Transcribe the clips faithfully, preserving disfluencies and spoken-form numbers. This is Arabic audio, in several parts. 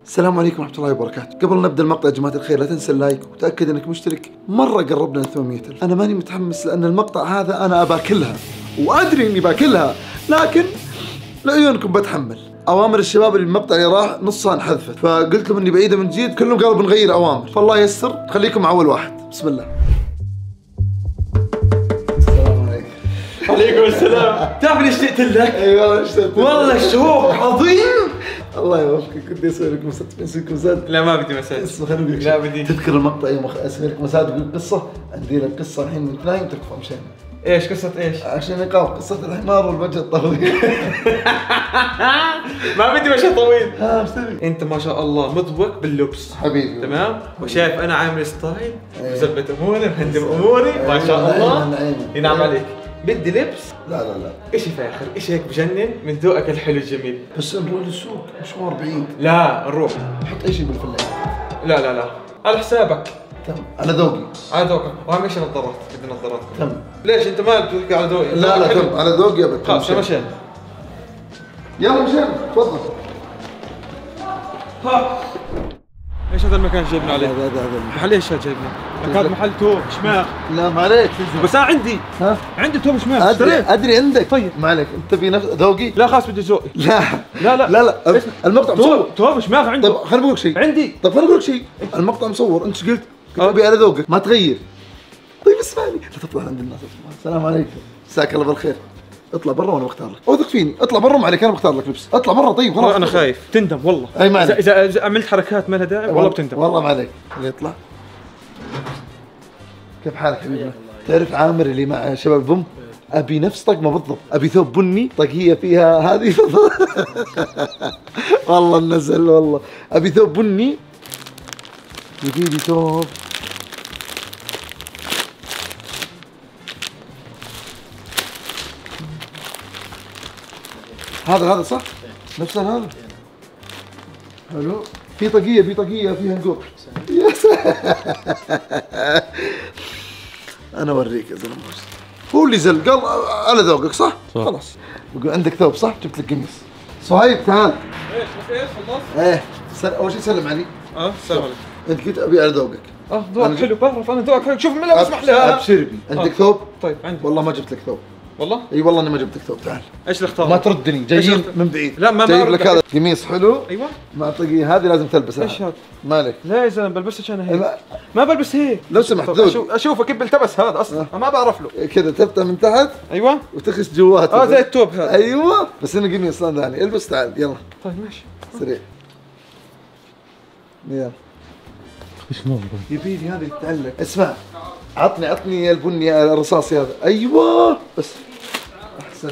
السلام عليكم ورحمة الله وبركاته. قبل نبدأ المقطع يا جماعة الخير لا تنسى اللايك وتأكد انك مشترك. مرة قربنا ل ثمانمية ألف. أنا ماني متحمس لأن المقطع هذا أنا أباكلها وأدري إني باكلها، لكن لعيونكم بتحمل. أوامر الشباب اللي المقطع اللي راح نصها انحذفت، فقلت لهم إني بعيدة من جديد، كلهم قالوا بنغير أوامر، فالله ييسر. خليكم مع أول واحد. بسم الله. السلام عليكم. عليكم السلام. تعرف ليش اشتقت لك؟ اي والله اشتقت. والله شوق عظيم. الله يوفقك. كنت اسوي لك مسات اسوي لك مسات. لا ما بدي مسات. اسمع خليني اقول لك. لا بدي. تذكر المقطع يوم اسوي لك مسات تقول قصه؟ عندي لك قصه الحين من نايم تكفى مشان. ايش قصة ايش؟ عشان يقاوم قصه الحمار والوجه الطويل. ما بدي وجه طويل. ها ايش تبي؟ انت ما شاء الله مذوق باللبس حبيبي تمام، وشايف انا عامل ستايل أيه. مزبط اموري مهندم اموري ما شاء الله. ينعم عليك. بدي لبس. لا لا لا اشي فاخر، اشي هيك بجنن من ذوقك الحلو الجميل. بس نروح للسوق مشوار بعيد. لا نروح. حط اي شيء بالفلاحة. لا لا لا على حسابك. تم على ذوقي. على ذوقك، واهم شيء نظارات، بدي نظارات. تم. ليش انت ما بتحكي على ذوقي؟ لا لا تم على ذوقي يا بت. خلاص مشان. يلا مشان تفضل. ها ايش هذا المكان جايبنا عليه؟ هذا هذا هذا محل ايش هذا جايبنا؟ هذا محل توب شماغ. لا ما عليك. بس انا عندي ها عندي توب شماغ. ادري ادري عندك. طيب ما عليك انت تبي نفس ذوقي. لا خلاص بدي ذوقي. لا لا لا لا لا المقطع مصور. توب توب شماغ عنده. طيب خليني بقول لك شيء. عندي. طيب خليني بقول لك شيء. المقطع مصور، انت ايش قلت؟ قلت أه. ابي على ذوقك ما تغير. طيب اسمعني لا تطلع عند الناس. السلام عليكم. مساك الله بالخير. اطلع برا وانا بختار لك. اوثق فيني، اطلع برا ما عليك انا بختار لك لبس. اطلع برا طيب خلاص. انا خايف تندم والله. اي ما عليك. اذا اذا عملت حركات ما لها داعي والله بتندم. والله ما عليك. خليه يطلع. كيف حالك حبيبي؟ تعرف عامر اللي مع شباب بوم؟ ابي نفس طقمه بالضبط، ابي ثوب بني طاقيه فيها هذه. والله النزل والله، ابي ثوب بني يبي لي ثوب هذا هذا صح؟ نفس هذا؟ حلو. في طاقيه في طاقيه فيها نقوط. يا سلام. انا اوريك يا زلمه. هو اللي زل قال على ذوقك صح؟ صح. خلاص بقول عندك ثوب صح؟ جبت لك قميص. صهيب تعال. ايش بس ايش خلصت؟ ايه سل... اول شيء سلم علي. اه السلام عليكم. انت قلت ابي على ذوقك. اه ذوقك حلو، بعرف انا ذوقك حلو، شوف من لا اسمح لها. ابشر بي. عندك آه. ثوب؟ طيب عندي. والله ما جبت لك ثوب. والله؟ اي والله اني ما جبت لك ثوب. تعال. ايش اللي اختار؟ ما تردني، جايين من بعيد. لا ما جايب لك هذا قميص حلو. ايوه مع طاقية هذه لازم تلبسها. ايش هذا؟ مالك؟ لا يا زلمه بلبسش انا هيك. لا. ما بلبس هيك. لو سمحت طب ذوق. أشوف اشوفه كيف بيلتبس هذا اصلا، انا ما بعرف له. كذا تفتح من تحت ايوه وتخش جواته. اه زي التوب هذا. ايوه بس انه قميص ثاني. البس تعال يلا. طيب ماشي سريع. يلا. ايش نوع؟ يبي لي هذا يتعلق. اسمع عطني عطني البني الرصاصي هذا. ايوه بس احسن.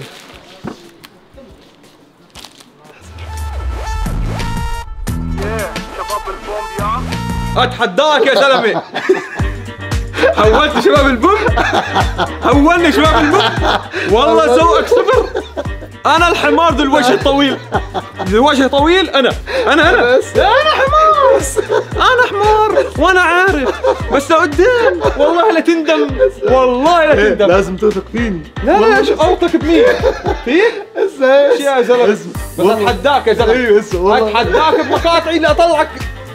اتحداك يا زلمه. حولت شباب البوم، حولني شباب البوم. والله ذوقك صفر. انا الحمار ذو الوجه الطويل، ذو الوجه طويل. انا انا انا انا حمار. انا حمار وانا عارف، بس لقدام والله لا تندم، والله لا تندم. لازم توثق فيني. لا لا ايش اوثق بمين؟ فيك؟ ايش يا زلمه؟ بس اتحداك يا زلمه. ايوه اسمع اتحداك بمقاطعي اللي اطلعك.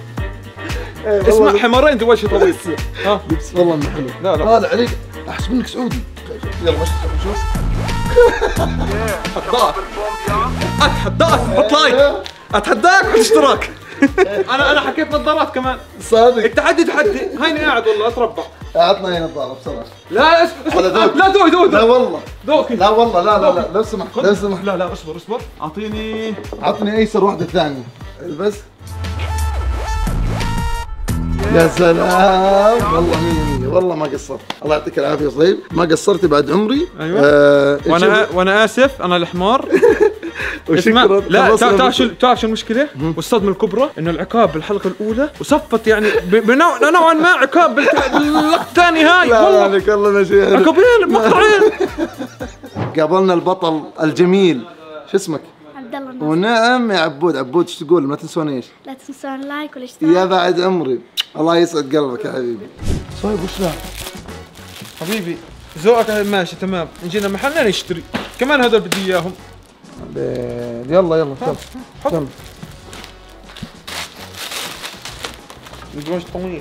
اسمع حمارين ذو وجه طويل. ها لبس والله انه حلو. لا لا طالع عليك احس منك سعودي. يلا مشي شوف. اتحداك اتحداك حط لايك، اتحداك حط اشتراك. انا انا حكيت نظارات كمان. صادق. التحدي تحدي. هيني قاعد والله اتربع. اعطنا هي نظاره بصراحه. لا اسمع على ذوق. لا ذوقي ذوقي لا والله ذوقي. لا والله لا لا لا لو سمحت لو سمحت. لا لا اصبر اصبر اعطيني. عطني ايسر واحده ثانيه. البس. يا سلام والله مية مية والله ما قصرت. الله يعطيك العافيه يا صهيب، ما قصرت بعد عمري. ايوه. آه وانا وانا اسف انا الحمار. اسمع وشكرا. لا خلصنا تعرف شو تعرف شو المشكله؟ والصدمه الكبرى انه العقاب بالحلقه الاولى وصفت يعني ب- بنوع نوعا ما عقاب بالت- باللقطه الثانيه هاي. لا والله عليك والله انا شيء. عقابين بمقطعين. قابلنا البطل الجميل شو اسمك؟ عبد الله الناصر. ونعم يا عبود. عبود ايش تقول؟ ما تنسون ايش؟ لا تنسون اللايك والاشتراك. يا بعد عمري. الله يسعد قلبك يا حبيبي. صايب وش ذا؟ حبيبي ذوقك ماشي تمام، نجينا محلنا نشتري كمان هذول بدي اياهم. يلا يلا يلا. حط. القماش طويل.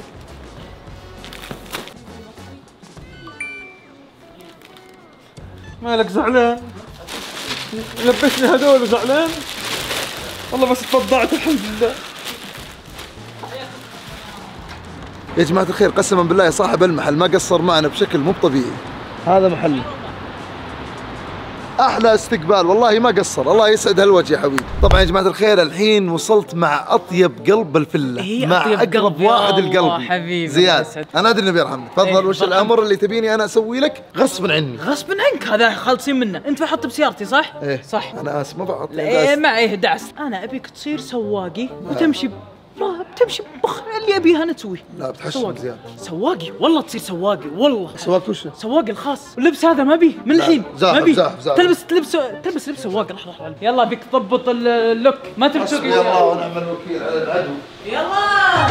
مالك زعلان؟ لبسني هذول وزعلان؟ والله بس تفضعت الحمد لله. يا جماعة الخير قسما بالله صاحب المحل ما قصر معنا بشكل مو طبيعي. هذا محل احلى استقبال والله ما قصر، الله يسعد هالوجه يا حبيبي. طبعا يا جماعة الخير الحين وصلت مع اطيب قلب الفله، مع اقرب واحد القلب حبيبي زياد. انا ادري انه بيرحمني، تفضل. إيه وش الامر اللي تبيني انا اسوي لك غصبا عني؟ غصبا عنك، هذا خالصين منه. انت بحط بسيارتي صح؟ ايه صح. انا اسف ما بحط. لا ايه ما ايه دعس. انا ابيك تصير سواقي وتمشي ما بتمشي بخ اللي ابيها انا تسويه. لا بتحشم زياد. سواقي والله تصير سواقي والله. سواق وش؟ سواقي الخاص. واللبس هذا ما بيه من الحين. زاحف ما بيه. زاحف زاحف. تلبس تلبس تلبس لبس سواق. راح راح يلا بيك تضبط اللوك ما تبي تسوق. يا الله ونعم الوكيل على العدو. يلا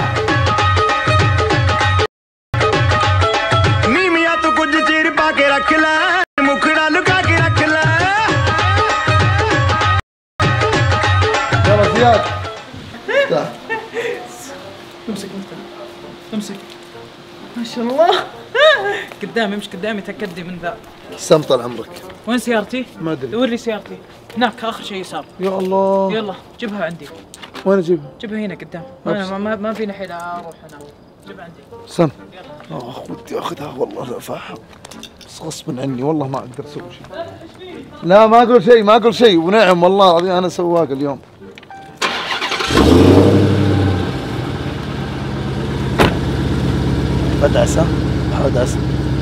ਨੀਮੀਆਂ ਤੋਂ ਕੁਝ ਚਿਰ ਪਾ ਕੇ ਰੱਖ ਲੈ ਮੁਖੜਾ ਲੁਕਾ ਕੇ ਰੱਖ ਲੈ يلا زياد افتح. امسك امسك ما شاء الله. قدامي مش قدامي تاكدي من ذا. سم طال عمرك. وين سيارتي؟ ما ادري. دور لي سيارتي هناك اخر شيء يسار. يا الله. يلا جيبها عندي. وين اجيبها؟ جيبها هنا قدام. ما ما, ما فينا حيل اروح هنا. جيبها عندي. سم. اخ ودي اخذها والله لا فاهم. بس غصبا عني والله ما اقدر اسوي شيء. لا ما اقول شيء ما اقول شيء ونعم والله العظيم انا سواق اليوم. بدعس ها؟ بدعس.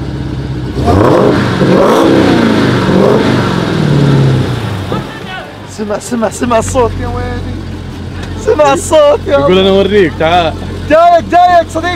سمع سمع سمع الصوت يا ويلي. سمع الصوت يا يقول انا اوريك تعال. جايك جايك صديق.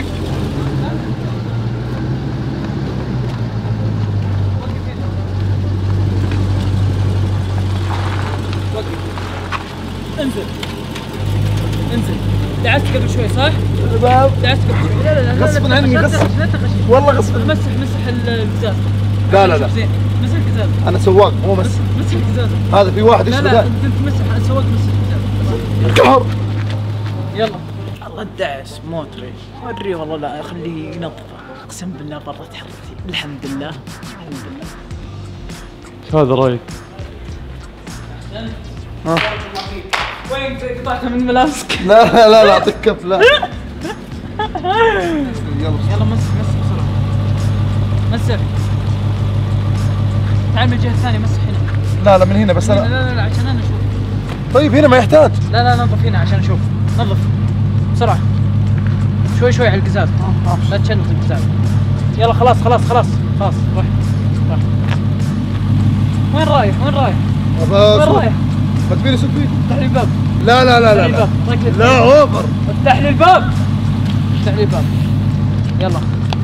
انزل انزل. دعست قبل شوي صح؟ الباب دعست قبل شوي. لا لا لا غصباً عني، لا غصب. لا تخش. والله غصباً. مسح مسح القزاز. لا لا لا. زين مسح القزاز. انا سواق مو مس. مسح القزاز. هذا في واحد لا يشتغل. لا انت مسح السواق مسح القزاز. قهر. يلا الله الدعس موتري وري والله لا خليه ينظفه. اقسم بالله برت حرتي. الحمد لله الحمد لله. هذا رايك؟ ها. وين قطعتها من ملابسك؟ لا لا لا لا اعطيك كف لا. يلا يلا مسح مسح بسرعة. مسح. تعال من الجهة الثانية مسح هنا. لا لا من هنا بس لا انا. لا لا عشان انا اشوف. طيب هنا ما يحتاج. لا لا نظف هنا عشان اشوف. نظف بسرعة. شوي شوي على القزاز. لا تشنط القزاز. يلا خلاص خلاص خلاص خلاص روح روح. وين رايح وين رايح؟ وين رايح؟ ما تبيني اسوق فيك؟ افتح لي الباب. لا لا لا لا افتح لي لا الباب. ركز. لا اوفر. افتح لي الباب. افتح لي الباب. يلا.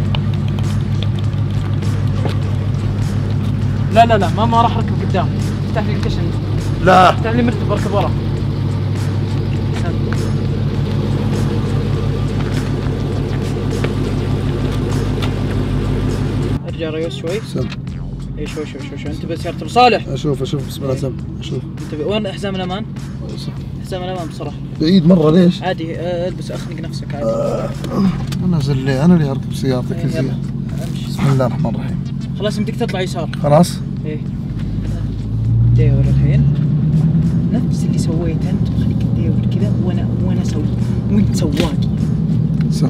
لا لا لا ما ما راح اركب قدام. افتح لي الكشن. لا افتح لي مرتب اركب ورا. ارجع ريوس شوي. سم. اي شوي شوي شوي شوي. انتبه سيارة ابو صالح. اشوف اشوف بسم الله سم اشوف. انتبه. وين حزام الامان؟ حزام الامان بصراحة. بعيد مرة ليش؟ عادي آه، البس اخنق نفسك عادي. آه. انا زل ليه؟ انا اللي اركب سيارتك إيه، يا زين. يلا امشي. بسم الله الرحمن الرحيم. خلاص يمديك تطلع يسار. خلاص؟ ايه ديور الحين نفس اللي سويته انت. خليك تديور كذا وانا وانا اسوي وانت سواقي. سم.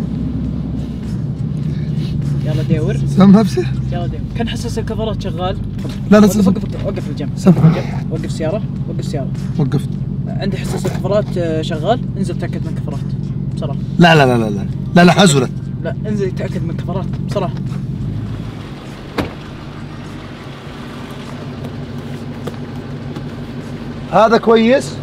يلا ديور. سم نفسه؟ يلا ديور. كان حساس الكفرات شغال. لا لا وقف سم. وقف وقف, وقف الجنب. سم. وقف وقف سيارة. وقف سيارة. وقفت. عندي حساس الكفرات آه، شغال. انزل تأكد من كفرات بسرعة. لا لا لا لا لا لا لا حزلت. لا انزل تأكد من كفرات بسرعة. هذا كويس؟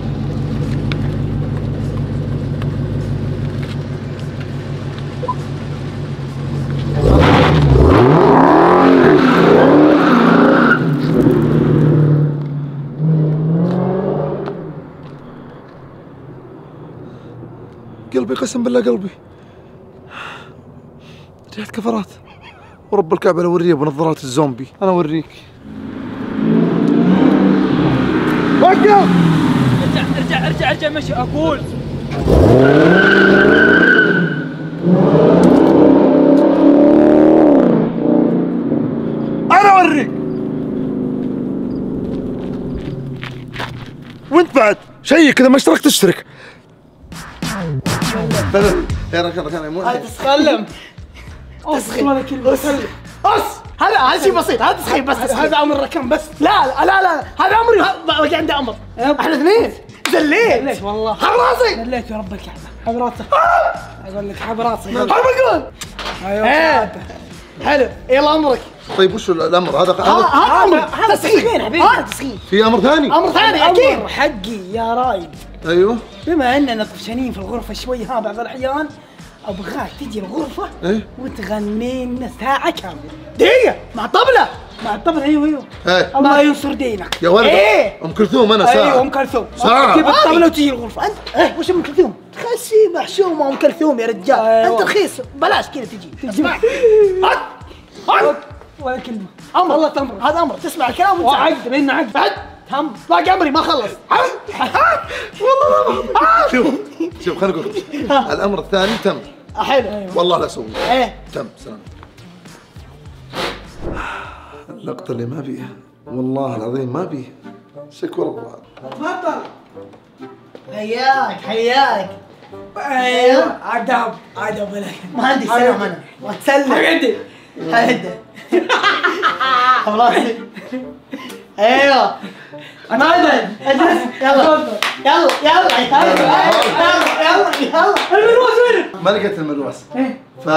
قلبي قسم بالله قلبي. رجعت كفرات ورب الكعبة لو اوريه بنظارات الزومبي. انا اوريك. وقف. ارجع ارجع ارجع ارجع مشي اقول. زيك اذا ما اشتركت اشترك. يا ركان ركان مو هاي تسخلم تسخين ولا كلمة بس هذا هذا شيء بسيط هذا تسخين بس هذا امر ركن بس لا لا لا لا هذا امري باقي عندي امر احنا اثنين زليت ليش والله حب راسي دليت يا رب الكعبة حب راسك اقول لك حب راسك حب اقول ايوه حلو يلا امرك. طيب وش الامر هذا؟ هذا هذا امر هذا تسخين حبيبي هذا تسخين. في امر ثاني؟ امر ثاني اكيد. امر حقي يا رايد. ايوه بما اننا طفشانين في الغرفة شوي ها بعض الاحيان ابغاك تجي الغرفة ايه وتغني لنا ساعة كاملة. دقيقة مع الطبلة مع الطبل. ايوه ايوه ايه الله ينصر دينك يا ولد. ايه ام كلثوم انا ساعة. ايوه ام كلثوم ساعة. تجيب الطبلة وتجي الغرفة. انت ايه وش ام كلثوم؟ خسي محشومة ام كلثوم يا رجال. أيوة. انت رخيص بلاش كذا تجي. اسمع هات هات ولا كلمة. امر والله تمر. هذا امر تسمع الكلام وانت وعقد بيننا عقد. بعد هم باقي امري ما خلص. والله ما شوف شوف خليني اقول لك. الامر الثاني تم. حلو والله لا اسوي. ايه تم سلام. اللقطة اللي ما بيها والله العظيم ما بيها شكوى الله. تفضل حياك حياك. ايوه عداب عداب ولا كلمة. ما عندي سلام انا واتسلم عندي هدى خلاص ايوه ماذا يلا يلا يلا يلا يلا يلا الملواس وين؟ ما لقيت الملواس. ف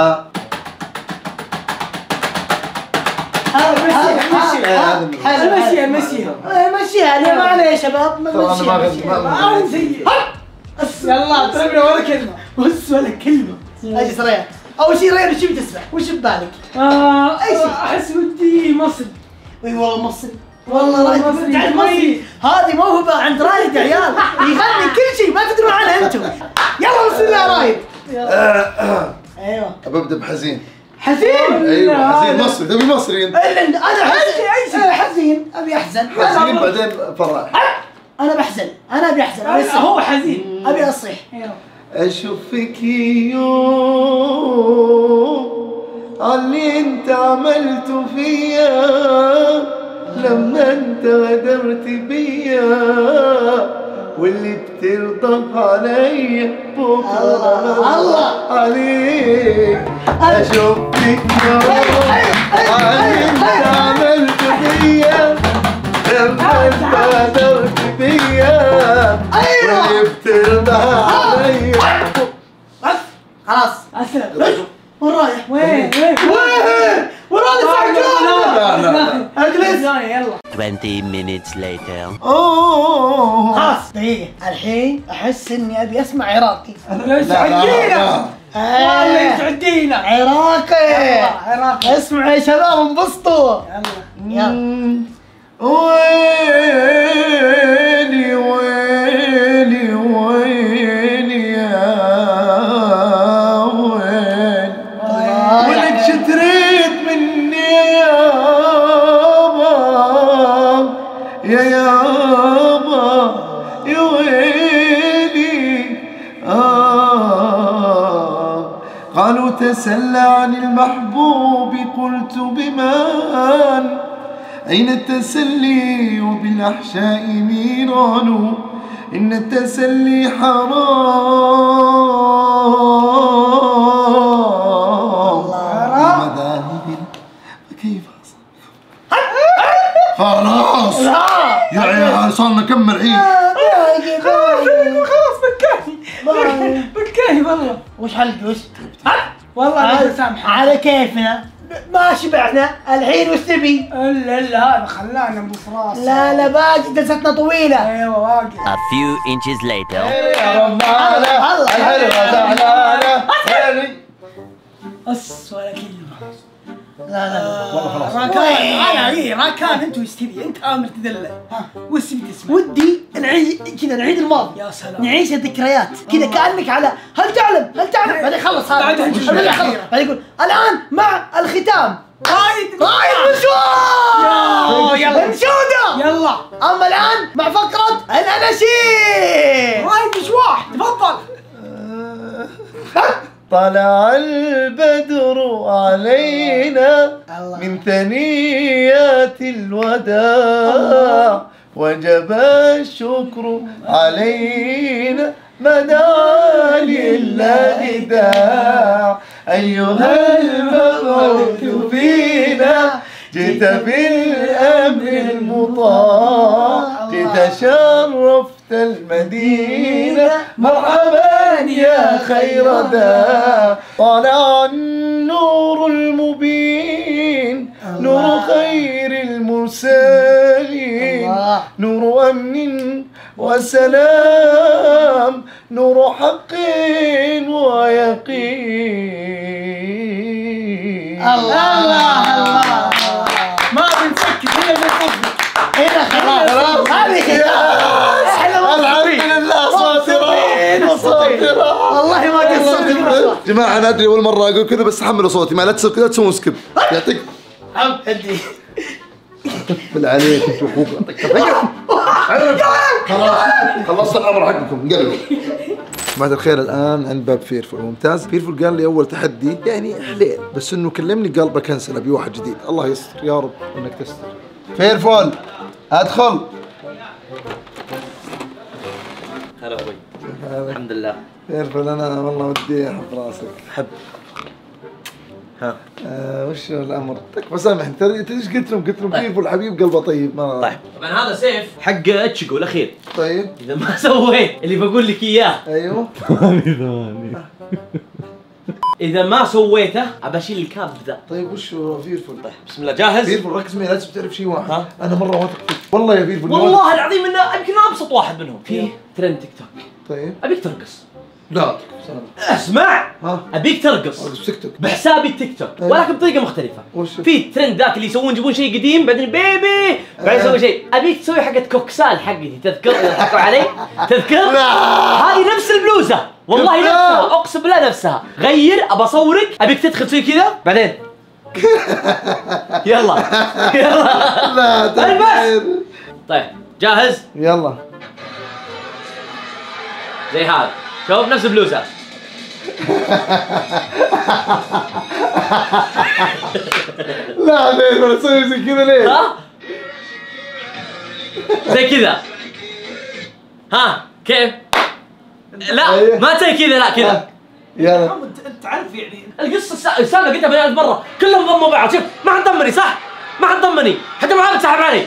هذا مشيها مشيها مشيها انا ما عليه يا شباب ترى انا ما غني ما يلا ترى ولا كلمة بس ولا كلمة. اجلس ريان اول شيء ريان وش بتسمع؟ وش ببالك؟ آه اي شيء احس ودي مصر. اي والله مصري والله رايد تعال مصري هذه موهبه عند رايد يا عيال يغني كل شيء ما تدرون عنها انتم. يلا بسم الله رايد. ايوه ببدا بحزين. حزين ايوه حزين مصري تبي مصري انت. انا حزين اي شيء حزين ابي احزن حزين بعدين فرح. انا بحزن انا ابي احزن أبي أصيح. هو حزين ابي اصيح. اشوفك يوم اللي انت عملته فيا لما انت غدرت بيا واللي بترضى عليا بكره الله عليك. اشوفك يوم اللي انت عملته فيا لما انت غدرت بيا واللي بترضى عليا. بس خلاص اسلم. وين رايح؟ وين وين وين؟ وين رايح لا لا لا اجلس يلا. twenty minutes later. اوه خلاص دقيقة الحين احس اني ابي اسمع عراقي. يسعدينا والله يسعدينا عراقي عراقي. اسمعوا يا شباب انبسطوا. يلا يلا ويلي ويلي ويلي يا ويلي ولك شتريت مني يابا يا يابا يا ويلي. آه قالوا تسلى عن المحبوب قلت بمن أين التسلي وبالأحشاء نيران إن التسلي حرام. مذاهب كيف خلاص يا عيال صارنا كم الحين. خلاص بكاني بكاني والله. وش حلقي وش؟ والله انا سامحك على كيفنا ما شبعنا الحين وش تبي؟ الا الا هذا خلانا ابو فراس. لا لا باقي جلستنا طويلة. ايوه واقف. A few inches later. يا رمانة الحلوة زعلانة بس ولا كلمة. لا لا والله خلاص. راكان انا اي راكان انت وش تبي؟ انت امر تدلل. وش تبي تسمع؟ ودي نعيد كذا نعيد الماضي. يا سلام. نعيش الذكريات كذا كأنك على هل تعلم هل تعلم بعدين خلص هذا بعدين بعدين نشوف. خلص بعدين يقول الآن مع الختام رايد رايد مشوار. يلا. انشودة. يلا أما الآن مع فقرة الأناشيد. رايد مشواح تفضل. طلع البدر علينا من ثنيات الوداع وجب الشكر علينا مدى لله داع أيها المبعوث فينا جئت بالأمر المطاع جئت شرفت المدينة مرحبا يا خير داع طلع النور المبين نور خير المرسلين نور أمن وسلام نور حق ويقين. الله الله ما بنسكت هنا بنسكت هنا خلاص هذه الحمد لله صوتي صوتي والله ما قصرت. جماعة أنا أدري أول مرة أقول كذا بس حملوا صوتي ما لا تصير كذا تسوون سكيب يعطيك هدي بال عليك انت اخوك خلاص خلصت الامر حقكم قلبوا. جماعة الخير الان عند باب فيرفول ممتاز. فيرفول قال لي اول تحدي يعني حليل بس انه كلمني قال بكنسل ابي واحد جديد. الله يستر يا رب انك تستر. فيرفول ادخل. هلا اخوي. الحمد لله. فيرفول انا والله ودي احب راسك. حب. ها آه وش الامر؟ تكفى سامحني ترى ايش قلت لهم؟ قلت لهم فيرفول حبيب قلبه طيب ما طيب طبعا هذا سيف حق اتشيكو الاخير. طيب اذا ما سويت اللي بقول لك اياه ايوه ثواني ثواني اذا ما سويته ابى اشيل الكاب ذا. طيب وش هو فيرفول؟ طيب بسم الله جاهز؟ فيرفول ركز معي لازم تعرف شيء واحد. ها؟ انا مره واثق فيك والله يا فيرفول. والله العظيم انه يمكن ابسط واحد منهم. في ترند تيك توك. طيب ابيك ترقص. لا اسمع ها ابيك ترقص ارقص تيك توك بحسابي التيك توك أيوه. ولكن بطريقه مختلفه. وش؟ في ترند ذاك اللي يسوون يجيبون شيء قديم بعدين بيبي بعدين يسوون شيء. ابيك تسوي حقت كوكسال حقتي تذكر يضحكوا علي تذكر؟ لا هذه نفس البلوزه والله لا. نفسها اقسم بالله نفسها. غير ابى اصورك ابيك تدخل تسوي كذا بعدين يلا يلا لا البس. طيب جاهز؟ يلا زي هذا شوف نفس البلوزه. لا ليه ما اسوي زي كذا ليه؟ ها زي كذا. ها كيف؟ لا ما تسوي كذا لا كذا. يلا انت تعرف يعني القصه السالفه قلتها بين ألف مره كلهم ضموا بعض. شوف ما حد ضمني صح؟ ما حد ضمني حتى محمد سحب علي.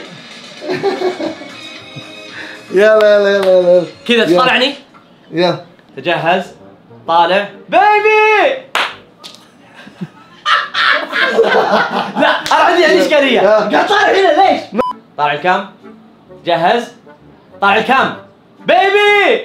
يلا يلا يلا يلا كذا تطالعني. يلا تجهز طالع بيبي. لا انا عندي عندي اشكاليه قاعد طالع هنا ليش؟ طالع الكام جهز طالع الكام بيبي.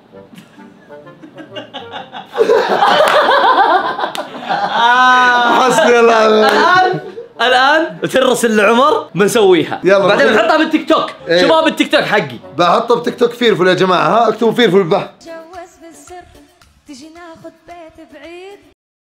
حسبي الله. الان الان ترسل لعمر بنسويها يلا بعدين بخير. بنحطها بالتيك توك. إيه. شباب التيك توك حقي بحطه بتيك توك فيرفول يا جماعه. ها اكتبوا فيرفول بالبحث. تجوز بالسر تجي ناخد بيت بعيد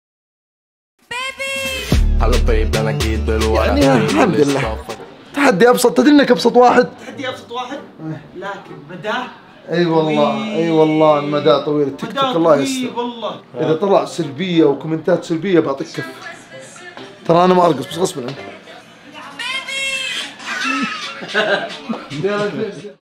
يعني الحمد لله تحدي ابسط. تدري انك ابسط واحد؟ تحدي ابسط واحد لكن مداه اي والله اي والله المدى طويل. التيك توك الله يستر. والله اذا طلع سلبيه وكومنتات سلبيه بعطيك كف. ترى انا ما ارقص بس غصب عني.